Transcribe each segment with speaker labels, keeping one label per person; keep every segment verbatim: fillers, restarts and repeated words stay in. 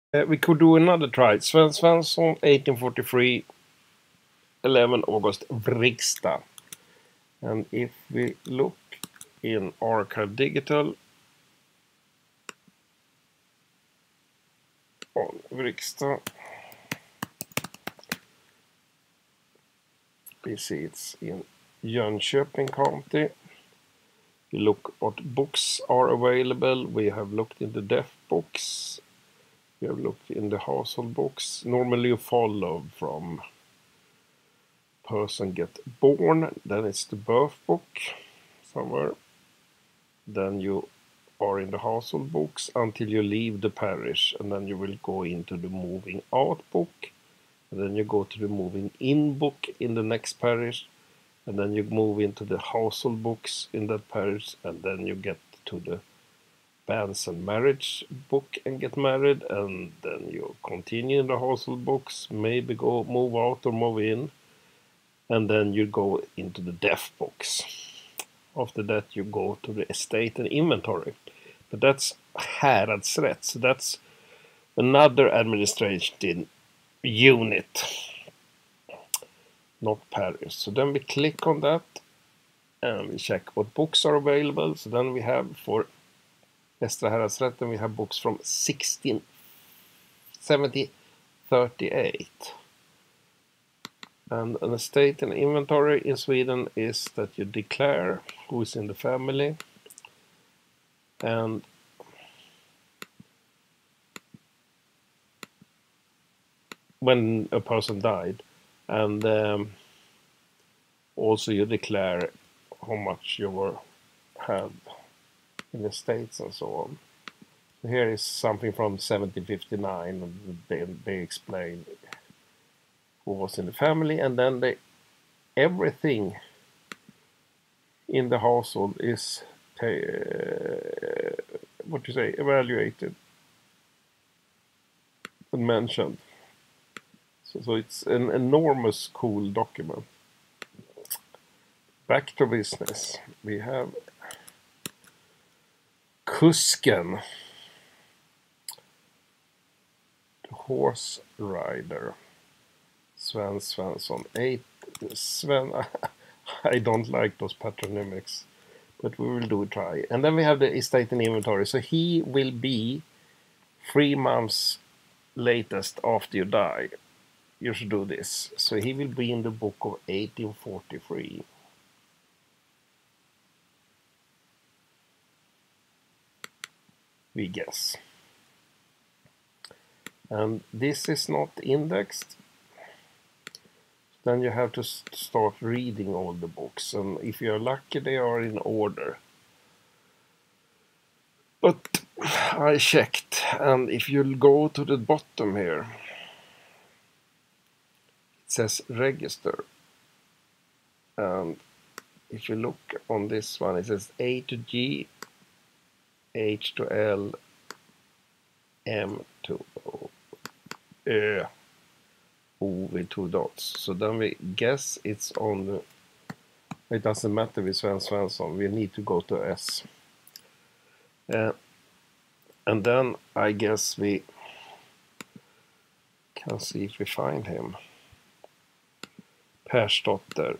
Speaker 1: Uh, we could do another try. Sven Svensson, eighteen forty-three, eleven August, Vrigstad. And if we look in Archive Digital on Vrigstad, we see it's in Jönköping County. We look what books are available. We have looked in the deaf books. We have looked in the household books. Normally you follow from person get born, then it's the birth book somewhere. Then you are in the household books until you leave the parish, and then you will go into the moving out book, and then you go to the moving in book in the next parish, and then you move into the household books in that parish, and then you get to the banns and marriage book and get married, and then you continue in the household books, maybe go move out or move in, and then you go into the deaf books. After that you go to the estate and inventory, but that's häradsrätt, so that's another administration unit, not parish. So then we click on that and we check what books are available. So then we have for Västra häradsrätten we have books from sixteen seventy thirty-eight. And an estate and inventory in Sweden is that you declare who is in the family, and when a person died, and um, also you declare how much you were had in the states and so on. Here is something from seventeen fifty-nine, and they, they explain who was in the family, and then they everything in the household is uh, what you say evaluated and mentioned. So, so it's an enormous cool document. Back to business. We have Kusken, the horse rider. Sven Svensson, eight. Sven, I don't like those patronymics, but we will do a try. And then we have the estate and inventory. So he will be three months latest after you die. You should do this. So he will be in the book of eighteen forty-three. We guess. And this is not indexed. Then you have to start reading all the books, and if you're lucky they are in order. But I checked, and if you go to the bottom here, it says register, and if you look on this one, it says A to G, H to L, M to O, Ö, O with two dots. So then we guess it's on the, it doesn't matter with Sven Svensson, we need to go to S. Uh, and then I guess we can see if we find him. Persdotter.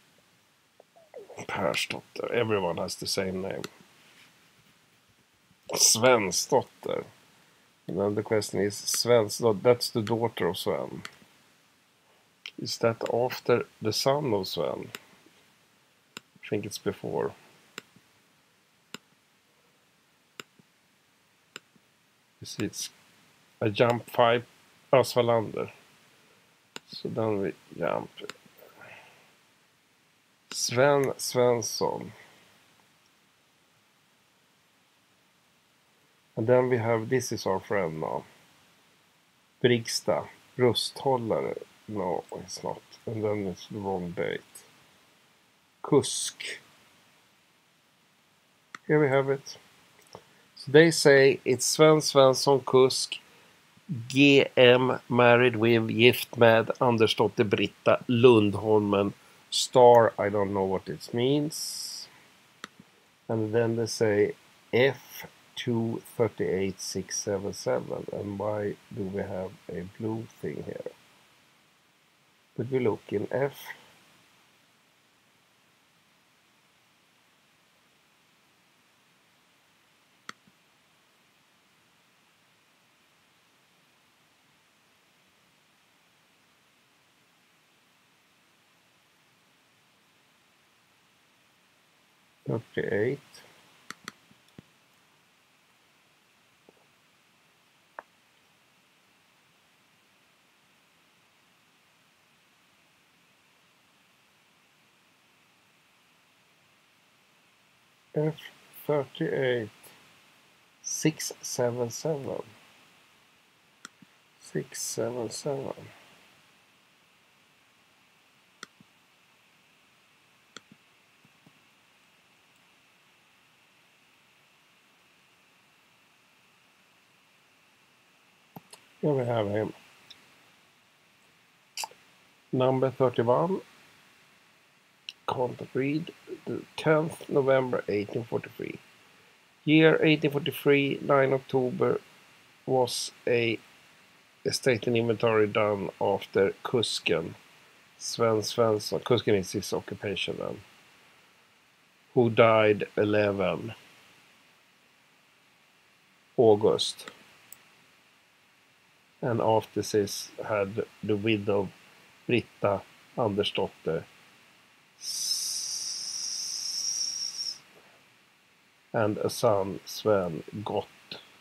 Speaker 1: Persdotter. Everyone has the same name. Svensdotter. And then the question is, Svensdotter, that's the daughter of Sven. Is that after the son of Sven? I think it's before. You see, it's I jump five, Asvalander. So then we jump. Sven Svensson. And then we have, this is our friend now. Vrigstad, rusthållare. No, it's not. And then it's the wrong date. Kusk. Here we have it. So they say it's Sven Svensson Kusk, G M, married with, gift med, Andersdotter Britta, Lundholmen, star, I don't know what it means. And then they say F two thirty-eight six seventy-seven. And why do we have a blue thing here? But we look in F. thirty-eight. F thirty-eight six seventy-seven. six seventy-seven. Here we have him. Number thirty-one. Can't read. The tenth November eighteen forty-three. Year eighteen forty-three, nine October was a estate and inventory done after Kusken. Sven Svensson. Kusken is his occupation then. Who died eleven August. And after this had the widow Britta Andersdotter and a son, Sven Gott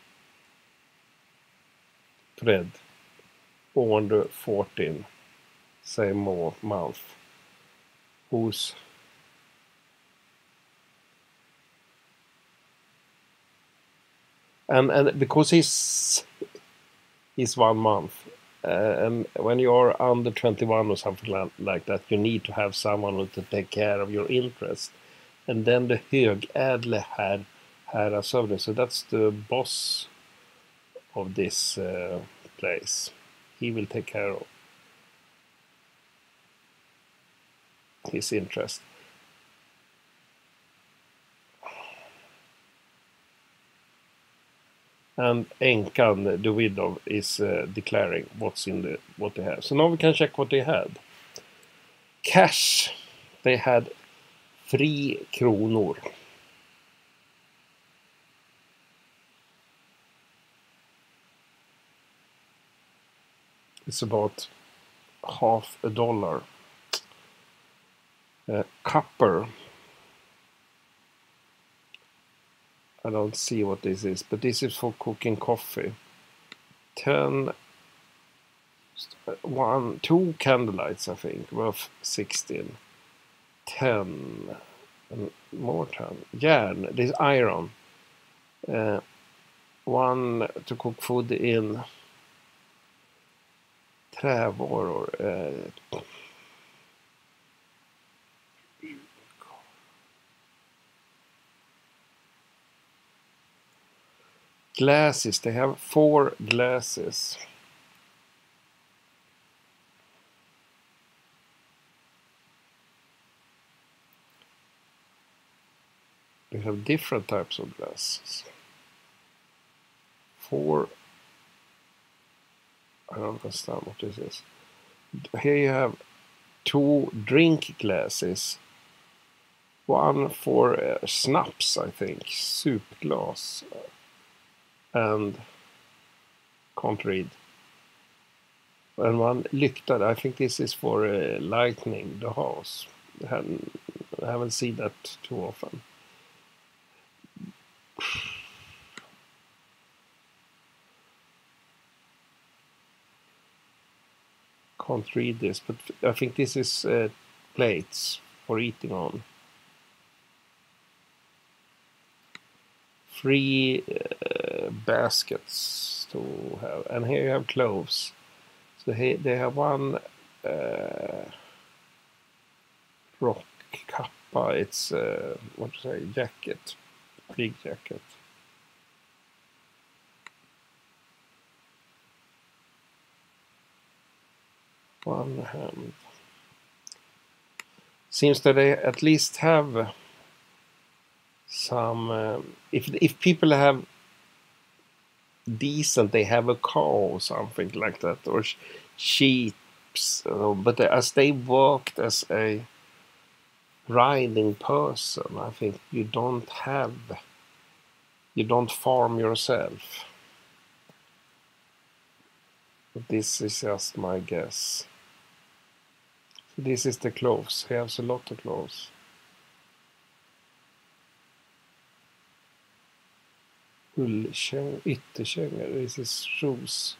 Speaker 1: Fred, born the fourteenth, same month, whose and and because he's he's one month, uh, and when you're under twenty-one or something like that, you need to have someone to take care of your interest. And then the Högädle had Häradshövding, so that's the boss of this uh, place. He will take care of his interest. And Enkan, the widow, is uh, declaring what's in the what they have. So now we can check what they had. Cash, they had three kronor. It's about half a dollar. Uh, copper. I don't see what this is, but this is for cooking coffee. Ten, one, two candlelights, I think, worth sixteen. Ten, and more ten. Järn, this iron. Uh, one to cook food in. Trävaror. Uh, Glasses, they have four glasses. They have different types of glasses. Four, I don't understand what this is. Here you have two drink glasses. One for uh, snaps, I think, soup glass. And can't read. And one lykta, I think this is for uh, lighting the house. I haven't, I haven't seen that too often. Can't read this, but I think this is uh, plates for eating on. Three uh, baskets to have, and here you have clothes. So here they have one uh, rock kappa. It's uh, what to say, jacket, big jacket. One hand. Seems that they at least have some. Um, if if people have decent. They have a cow or something like that, or sh- sheep. Uh, but as they worked as a riding person, I think you don't have, you don't farm yourself. But this is just my guess. So this is the clothes. He has a lot of clothes. Ullkängor, ytterkängor. This is shoes.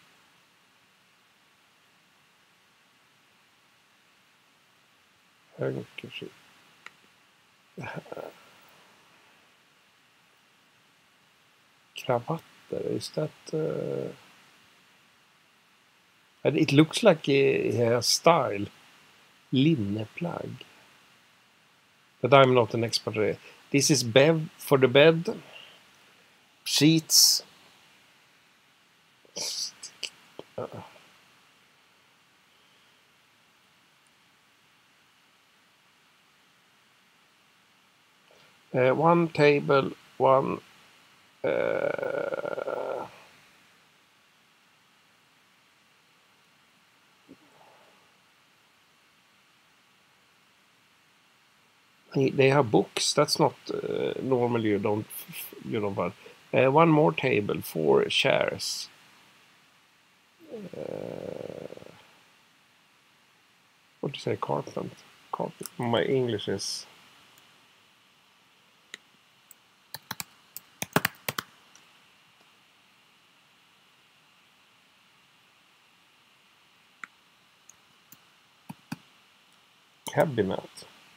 Speaker 1: Handkerchief. Kravatter, is that... Uh... It looks like a hairstyle. Linneplagg. But I'm not an expert. This is bev for the bed. Sheets. Uh. Uh, one table, one... Uh, they have books. That's not uh, normally you don't you don't buy. Uh, one more table, four chairs. Uh, what do you say? Carpet. Carpet. My English is... Cabinet.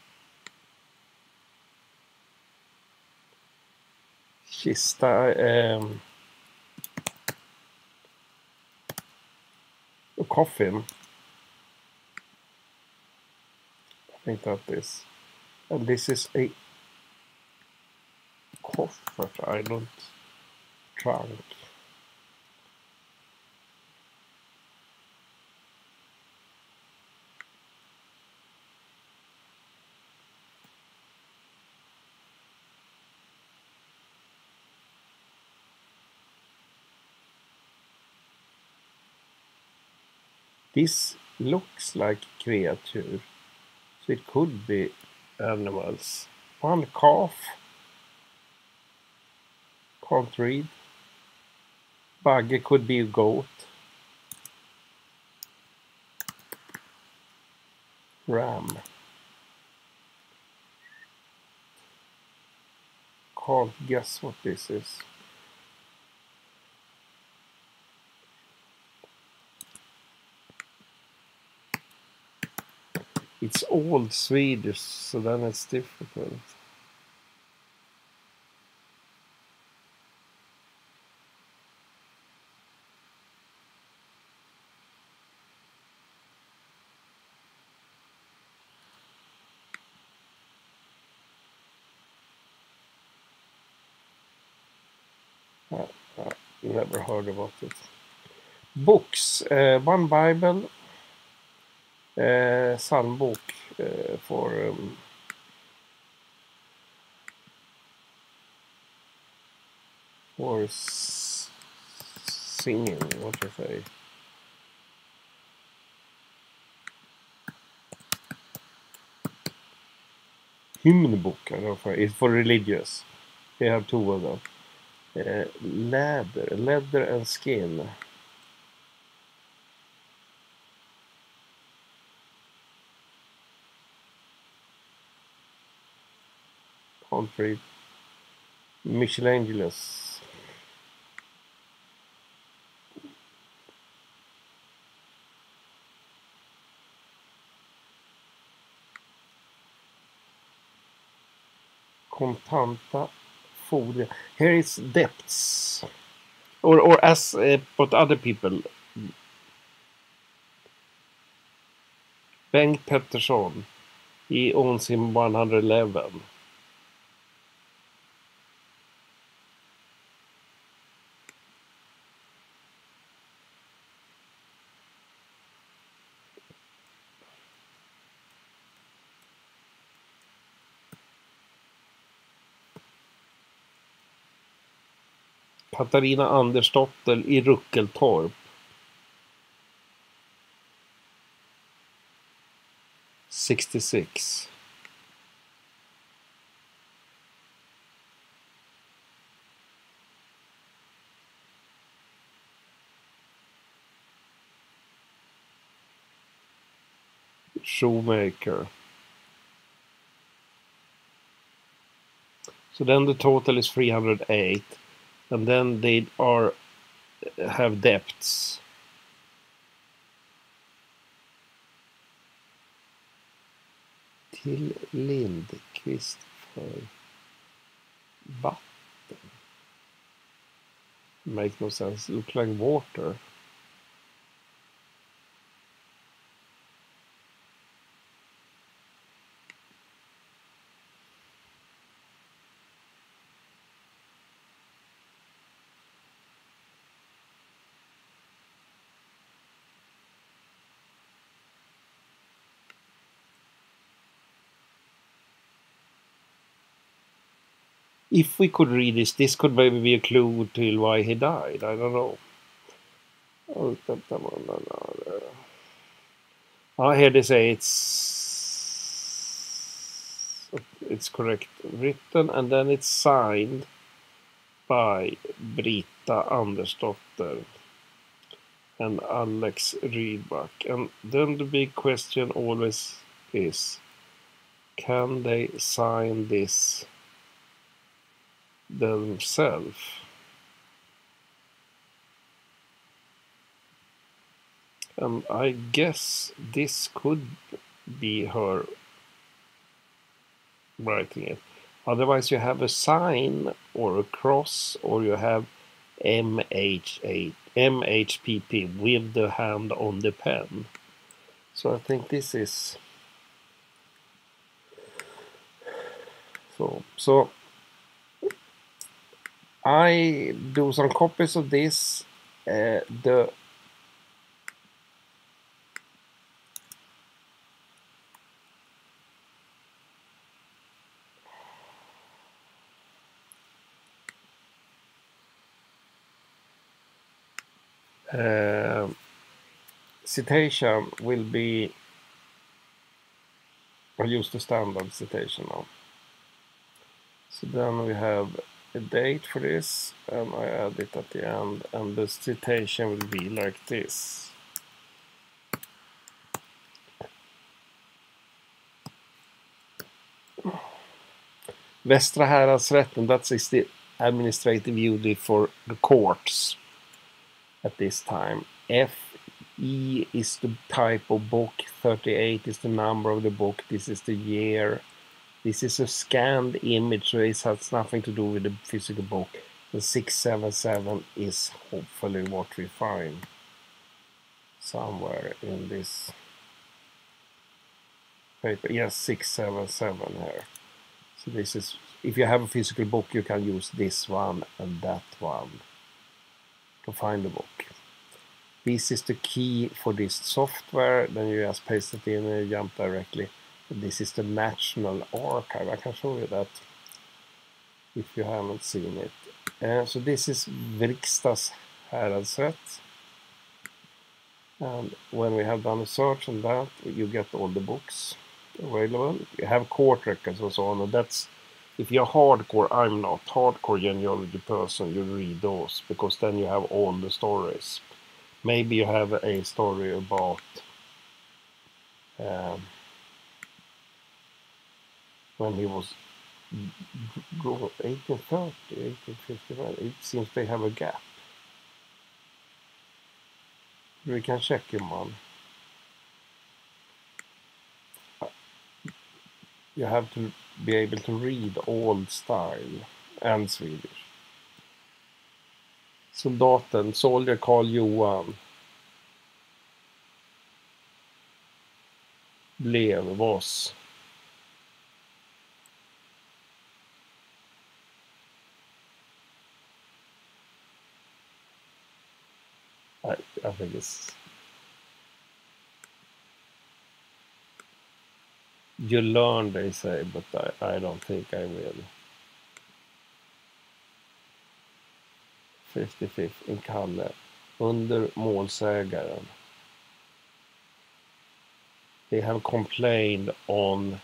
Speaker 1: Kista. Um, a coffin. I think that is. And this is a coffer. I don't... Trunk. This looks like creature. So it could be animals. One calf. Can't read. Buggy could be a goat. Ram. Can't guess what this is. It's old Swedish, so then it's difficult. Uh, uh, never heard about it. Books. Uh, one Bible. Uh, psalmbok uh, for... Um, for s- singing, what do you say? Hymn book, I don't know. It's for religious. They have two of them. Uh, leather, leather and skin. Can't read. Michelangelos. Kontanta fordringar. Here is debts. Or, or as uh, what other people. Bengt Pettersson. He owns him one hundred eleven. Katarina Andersdotter i Ruckeltorp. sextiosex. Shoemaker. So then the total is three hundred eight, and then they are have debts. Till Lindqvist för vatten. Makes no sense. Look like water. If we could read this, this could maybe be a clue to why he died. I don't know. Oh, here they say it's it's correct written, and then it's signed by Britta Andersdotter and Alex Rydback. And then the big question always is, can they sign this themselves? And I guess this could be her writing it. Otherwise you have a sign or a cross, or you have M H eight, M H P P with the hand on the pen. So I think this is so so I do some copies of this. Uh, the uh, citation will be, I'll use the standard citation now. So then we have a date for this, and I add it at the end, and the citation will be like this. Västra Häradsrätten, that is the administrative unit for the courts at this time. F E is the type of book, thirty-eight is the number of the book, this is the year. This is a scanned image, so it has nothing to do with the physical book. The six seven seven is hopefully what we find somewhere in this paper. Yes, six seven seven here. So this is, if you have a physical book, you can use this one and that one to find the book. This is the key for this software, then you just paste it in and jump directly. This is the National Archive. I can show you that if you haven't seen it. Uh, so this is Vrigstads Häradsrätt. And when we have done a search on that, you get all the books available. You have court records and so on. And that's, if you're hardcore, I'm not hardcore genealogy person, you read those, because then you have all the stories. Maybe you have a story about um, when he was eighteen thirty, eighteen fifty-nine. It seems they have a gap. We can check him on. You have to be able to read old style and Swedish. Soldaten, soldier Karl Johan. Blev, was. I, I think it's... You learn, they say, but I, I don't think I will. fifty-fifth in Kalle under målsägaren. They have complained on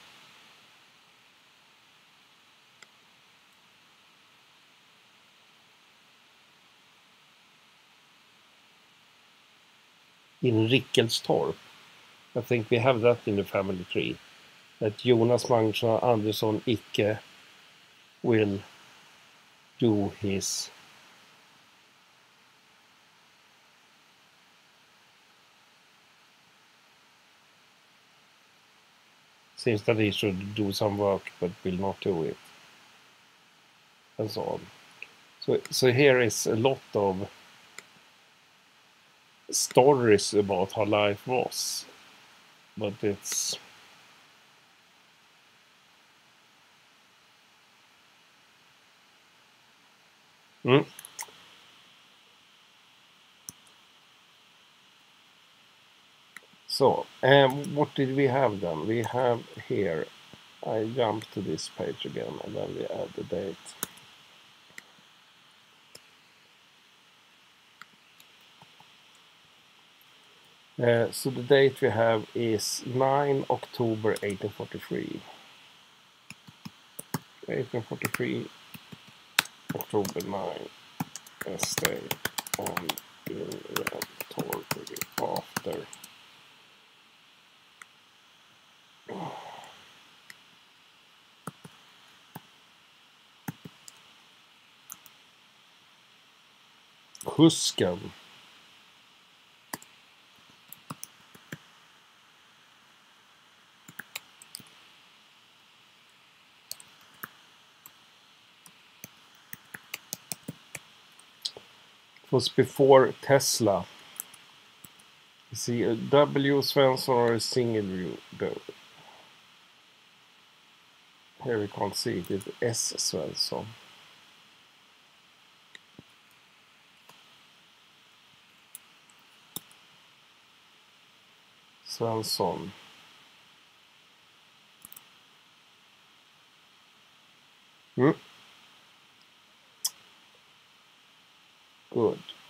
Speaker 1: in Rickelstorp. I think we have that in the family tree. That Jonas Magnusson Andersson icke will do his seems that he should do some work but will not do it. And so on. So, so here is a lot of stories about how life was. But it's mm. So, um, what did we have then? We have here, I jump to this page again and then we add the date. Uh, so the date we have is ninth of October eighteen forty-three. eighteen forty-three, October ninth, estate on in Torby after. Kusken. Was before Tesla. You see a W Svensson or a single U. Here we can't see it, it's S Svensson. Svensson. Mm. Good.